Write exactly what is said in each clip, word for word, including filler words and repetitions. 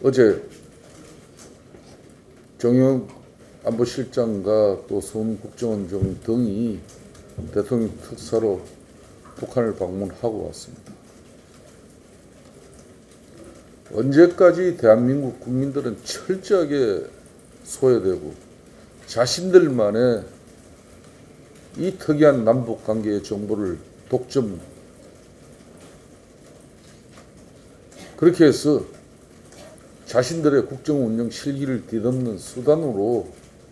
어제 정영 안보실장과 또 서훈 국정원장 등이 대통령 특사로 북한을 방문하고 왔습니다. 언제까지 대한민국 국민들은 철저하게 소외되고 자신들만의 이 특이한 남북관계의 정보를 독점, 그렇게 해서 자신들의 국정운영 실기를 뒤덮는 수단으로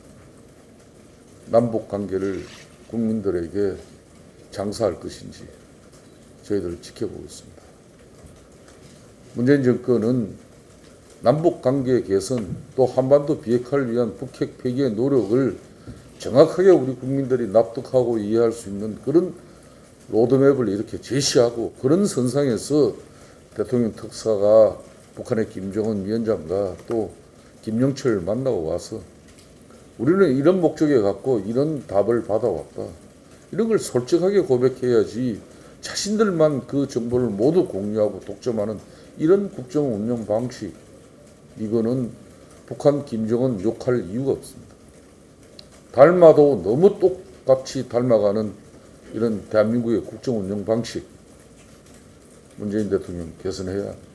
남북관계를 국민들에게 장사할 것인지 저희들 지켜보고 있습니다. 문재인 정권은 남북관계 개선 또 한반도 비핵화를 위한 북핵 폐기의 노력을 정확하게 우리 국민들이 납득하고 이해할 수 있는 그런 로드맵을 이렇게 제시하고, 그런 선상에서 대통령 특사가 북한의 김정은 위원장과 또 김영철을 만나고 와서 우리는 이런 목적에 갖고 이런 답을 받아왔다, 이런 걸 솔직하게 고백해야지 자신들만 그 정보를 모두 공유하고 독점하는 이런 국정 운영 방식, 이거는 북한 김정은 욕할 이유가 없습니다. 닮아도 너무 똑같이 닮아가는 이런 대한민국의 국정 운영 방식, 문재인 대통령 개선해야